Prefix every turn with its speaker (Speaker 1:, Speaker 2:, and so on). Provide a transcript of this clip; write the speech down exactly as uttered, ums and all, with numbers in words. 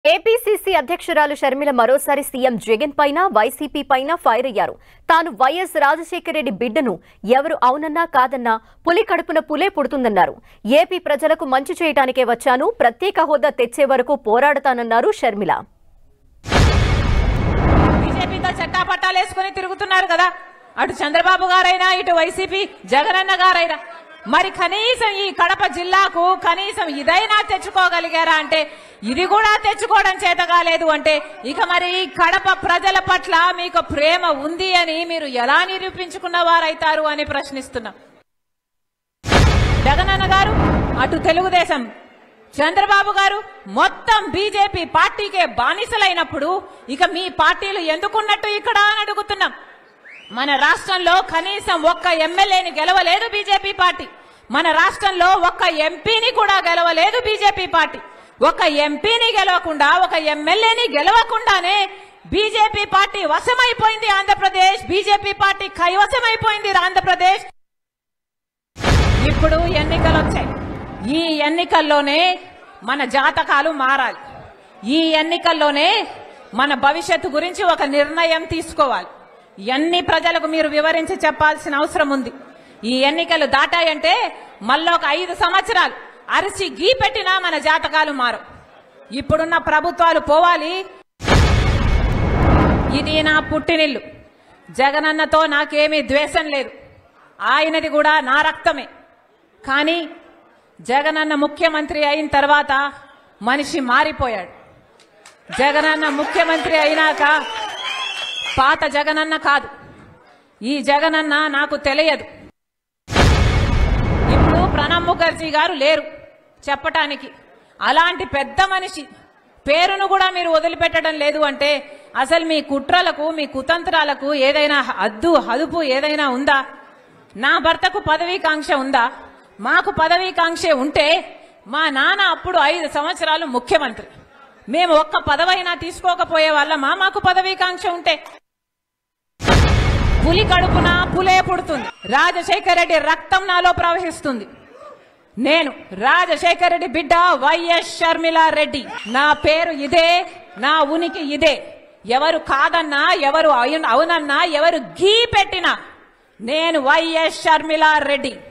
Speaker 1: APCC అధ్యక్షురాలు షర్మిల మరోసారి CM Jagan పైన వైసీపీ పైన ఫైర్ అయ్యారు. తాను వైఎస్ రాజశేఖర రెడ్డి బిడ్డను ఎవరు అవునన్నా కాదన్నా పులి కడుపున పులే పుడుతుందన్నారు. ఏపీ ప్రజలకు మంచి చేయడానికే వచ్చాను, ప్రత్యేక హోదా తెచ్చే వరకు పోరాడతానన్నారు షర్మిల.
Speaker 2: బీజేపీతో చట్టాపట్టాలేసుకుని తిరుగుతున్నారు కదా, అటు చంద్రబాబు గారైనా ఇటు వైసీపీ జగనన్న గారైనా, మరి కనీసం ఈ కడప జిల్లాకు కనీసం ఇదైనా తెచ్చుకోగలిగారా అంటే ఇది కూడా తెచ్చుకోవడం చేత కాలేదు అంటే ఇక మరి ఈ కడప ప్రజల పట్ల మీకు ప్రేమ ఉంది అని మీరు ఎలా నిరూపించుకున్న వారైతారు అని ప్రశ్నిస్తున్నాం. జగనన్న గారు అటు తెలుగుదేశం, చంద్రబాబు గారు మొత్తం బీజేపీ పార్టీకే బానిసలైనప్పుడు ఇక మీ పార్టీలు ఎందుకున్నట్టు ఇక్కడ అని అడుగుతున్నాం. మన రాష్ట్రంలో కనీసం ఒక్క ఎమ్మెల్యేని గెలవలేదు బీజేపీ పార్టీ, మన రాష్ట్రంలో ఒక్క ఎంపీని కూడా గెలవలేదు బీజేపీ పార్టీ. ఒక ఎంపీని గెలవకుండా ఒక ఎమ్మెల్యేని గెలవకుండానే BJP party వశమైపోయింది Andhra Pradesh, BJP party కైవశమైపోయింది Andhra Pradesh. ఇప్పుడు ఎన్నికలు వచ్చాయి, ఈ ఎన్నికల్లోనే మన జాతకాలు మారాలి, ఈ ఎన్నికల్లోనే మన భవిష్యత్తు గురించి ఒక నిర్ణయం తీసుకోవాలి. ఎన్ని ప్రజలకు మీరు వివరించి చెప్పాల్సిన అవసరం ఉంది. ఈ ఎన్నికలు దాటాయంటే మళ్ళొక ఐదు సంవత్సరాలు అరిచి గీ పెట్టినా మన జాతకాలు మారు. ఇప్పుడున్న ప్రభుత్వాలు పోవాలి. ఇది నా పుట్టినిల్లు, జగనన్నతో నాకేమీ ద్వేషం లేదు, ఆయనది కూడా నా రక్తమే. కానీ జగనన్న ముఖ్యమంత్రి అయిన తర్వాత మనిషి మారిపోయాడు. జగనన్న ముఖ్యమంత్రి అయినాక పాత జగనన్న కాదు, ఈ జగనన్న నాకు తెలియదు. ఇప్పుడు ప్రణబ్ ముఖర్జీ గారు లేరు చెప్పటానికి, అలాంటి పెద్ద మనిషి పేరును కూడా మీరు వదిలిపెట్టడం లేదు అంటే అసలు మీ కుట్రలకు మీ కుతంత్రాలకు ఏదైనా హద్దు హదుపు ఏదైనా ఉందా? నా భర్తకు పదవీకాంక్ష ఉందా? మాకు పదవీకాంక్ష ఉంటే మా నాన్న అప్పుడు ఐదు సంవత్సరాలు ముఖ్యమంత్రి, మేము ఒక్క పదవైనా తీసుకోకపోయే వాళ్ళమా? మాకు పదవీకాంక్ష ఉంటే పులి కడుపున పులే పుడుతుంది. రాజశేఖర రెడ్డి రక్తం నాలో ప్రవహిస్తుంది. నేను రాజశేఖర రెడ్డి బిడ్డ వైఎస్ షర్మిల రెడ్డి. నా పేరు ఇదే, నా ఉనికి ఇదే. ఎవరు కాదన్నా, ఎవరు అవునన్నా, ఎవరు గీ పెట్టినా నేను వైఎస్ షర్మిల రెడ్డి.